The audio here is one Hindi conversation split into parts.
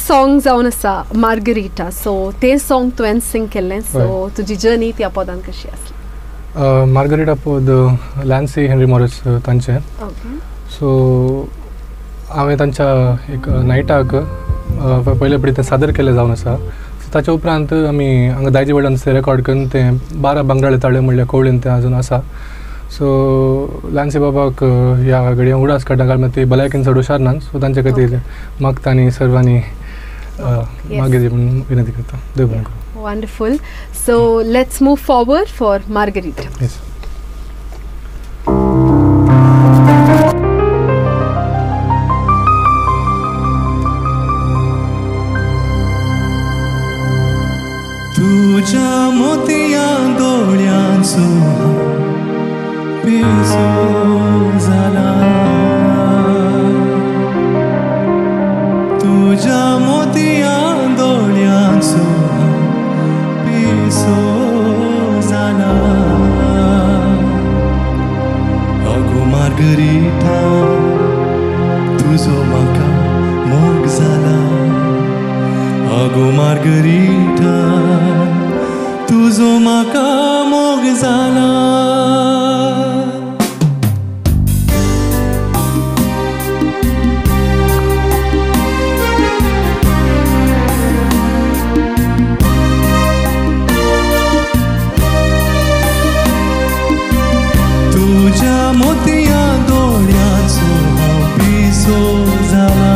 सॉंग जावन आसा मार्गरिटा, सो ते सॉंग तुवें सिंग केल्लें, सो तुजी जर्नी त्या पदान कशी आसली? मार्गरिटा पद लॅन्सी हेनरी मॉरिस तांचें. सो हांवें तांच्या एक नायटाक पयले बडी तें सादर केलें जावन आसा. सो ताच्या उपरांत आमी हांगा दायजे वडल्यान तें रेकॉर्ड करून तें 12 बंगाळी ताळे म्हणल्यार कवळीन तें आजून आसा. सो लॅन्सी बाबाक ह्या घडये उडास काडटा कारण ती भलायकेन चड हुशार नात. सो तांचे खातीर मागतांनी सर्वांनी मागीर म्हणून विनंती करता. देव बरें करूं. Wonderful. So let's move forward for Margarita. Yes. तुझ्या मोतिया दोळ्यांचो पिसो जाला, तुझ्या मोतिया दोळ्यांचो पिसो जाला. अगो मार्गरिटा तुजो म्हाका मोग जाला. अगो मार्गरिटा तुजो म्हाका मोग जाला. तुझ्या मोतिया दोळ्यांचो हांव पिसो जाला.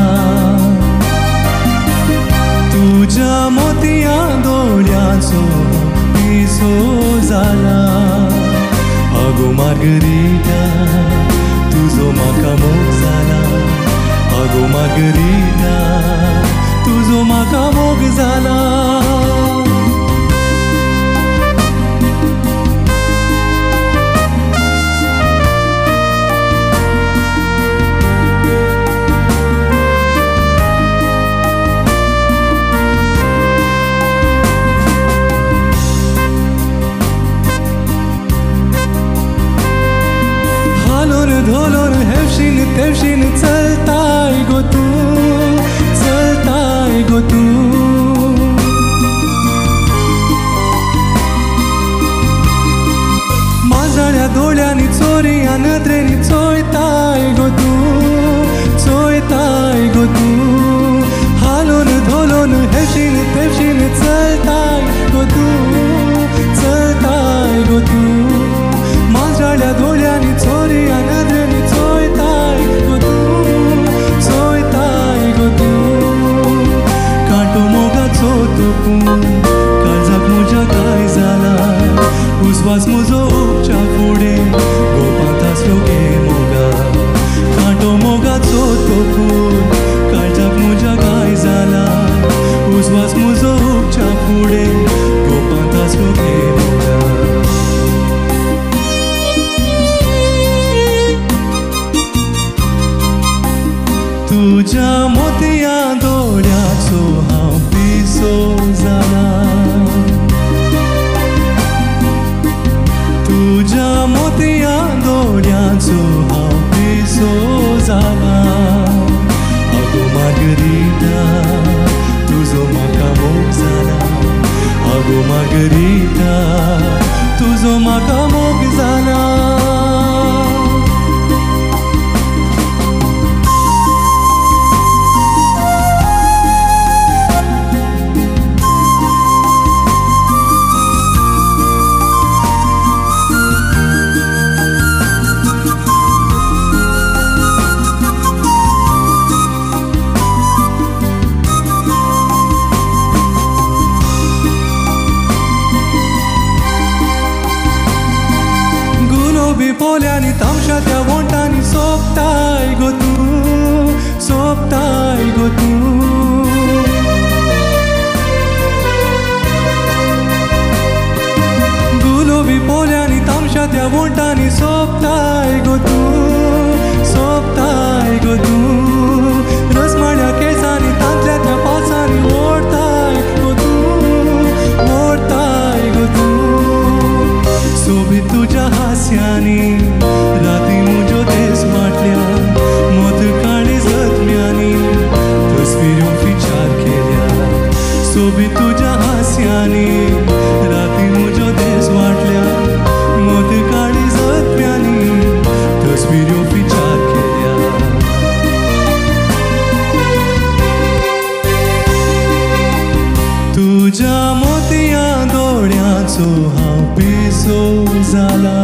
तुझ्या मोतिया दोळ्यांचो पिसो जाला. अगो मार्गरिटा तुजो म्हाका मोग जाला. अगो मार्गरिटा तुजो म्हाका मोग जाला. धोलोर हेवशीन तेवशीन चलताय गो तू, चलताय गो तू. माजाळ्या दोळ्यांनी चोरया नदरेनी चोयताय गो तू, चोयताय गो तू. हालोन धोलोन हेवशीन तेवशीन चलताय गो तू, चलताय गो तू. माजाळ्या दोळ्यांनी चोरया नदरेनी चोयताय गो तू, चोयताय गो तू. कांटो मोगाचो तोपून काळजाक म्हज्या काय जाला. उस्वास म्हजो उपच्या फुडें गोपांत आसलो गे मोगा. कांटो मोगाचो तोपून काळजाक म्हज्या काय जाला. उस्वास म्हजो उपच्या फुडें गोपांत आसलो गे मोगा. तुझ्या मोतिया दोळ्यांचो हांव पिसो जाला. तुझ्या मोतिया दोळ्यांचो हांव पिसो जाला. अगो मार्गरिटा तुजो म्हाका मोग जाला. अगो मार्गरिटा तुजो म्हाका मोग जाला. पोल्यांनी तामशा त्या वोंटांनी सोंपताय गो तू, सोंपताय गो तू. गुलोबी पोल्यांनी तामशा त्या वोंटांनी सोंपताय गो तू, सोंपताय गो तू. रसमाळ्या केसांनी तांतल्या त्या पावसांनी ओडताय गो तू, ओडताय गो तू. सोबीत तुझ्या हास्यानी राती म्हज्यो पिसो जाला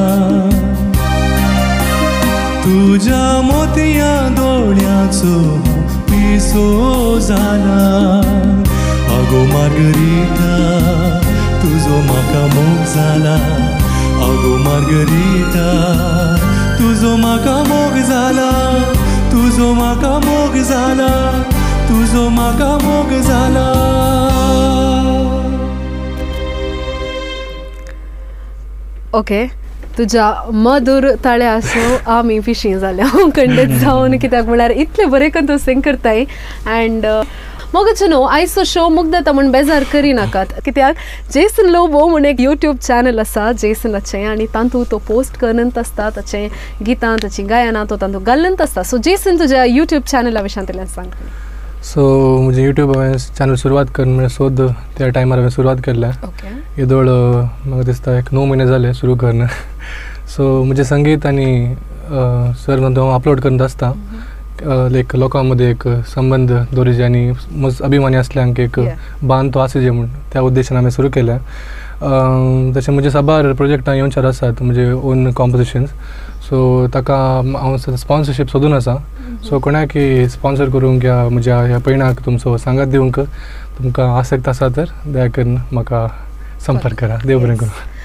तुझ्या मोतिया दोळ्याचो पिसो जाला आगो मार्गरिटा तुझो म्हाका मोग जाला आगो मार्गरिटा तुझो म्हाका मोग जाला तुझो म्हाका मोग जाला तुझो म्हाका मोग जाला ओके तुज्या मधुर ताळ्यासो आमी पिशी जाल्या खंडीत जावन कित्याक म्हळ्यार इतले बरे करून तूं सिंग करताय अँड मोगच न्हू आयचो शो मुग्धता म्हण बेजार करिनाकात कित्याक जेसन लोबो म्हण एक यूट्यूब चॅनल आसा जेसनाचें आनी तातूंत तो पोस्ट करनत आसता ताचें गितां ताचीं गायनां तो तातूंत घालनत आसता सो जेसन तुज्या यूट्यूब चॅनला विशयांतल्यान सांग सो म्हणजे यूट्यूब हांवें चॅनल सुरवात करून म्हणजे सोद त्या टायमार हांवें सुरवात केल्लें येदोळ म्हाका दिसता एक 9 म्हयने जाले सुरू करून सो म्हणजे संगीत आनी सर हांव अपलोड करत आसता लायक लोकां मदें एक संबंध दवरचे आनी अभिमानी असल्यांक एक बांद तो आसचे म्हूण त्या उद्देशान हांवें सुरू केलें तशें म्हणजे साबार प्रोजेक्टां येवचार आसात म्हणजे ओन कॉम्पोजिशन्स सो ताका हांव स्पॉन्सरशीप सोदून आसा सो कोणाकय स्पॉन्सर करूंक या म्हज्या ह्या पयणाक तुमचो सांगात दिवंक तुमकां आसक्त आसा तर दया करून म्हाका संपर्क करा देव बरें करूं